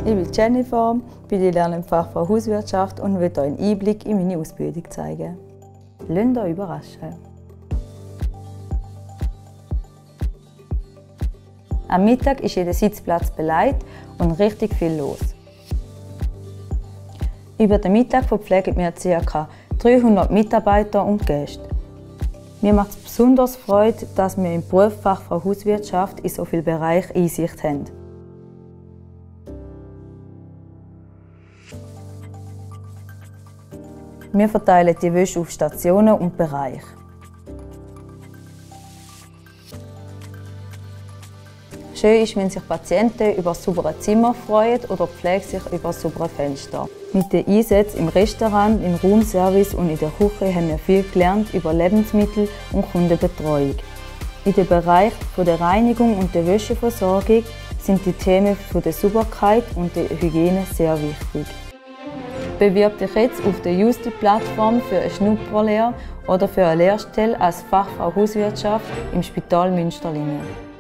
Ich bin Jennifer, bin lernende Fachfrau Hauswirtschaft und will euch einen Einblick in meine Ausbildung zeigen. Lasst euch überraschen. Am Mittag ist jeder Sitzplatz belegt und richtig viel los. Über den Mittag verpflegen wir ca. 300 Mitarbeiter und Gäste. Mir macht es besonders Freude, dass wir im Beruf Fachfrau Hauswirtschaft in so vielen Bereichen Einsicht haben. Wir verteilen die Wäsche auf Stationen und Bereiche. Schön ist, wenn sich Patienten über saubere Zimmer freuen oder die Pflege sich über saubere Fenster. Mit den Einsätzen im Restaurant, im Raumservice und in der Küche haben wir viel gelernt über Lebensmittel und Kundenbetreuung. In dem Bereich der Reinigung und der Wäscheversorgung sind die Themen der Sauberkeit und der Hygiene sehr wichtig. Bewirb dich jetzt auf der Justi-Plattform für eine Schnupperlehre oder für eine Lehrstelle als Fachfrau Hauswirtschaft im Spital Münsterlingen.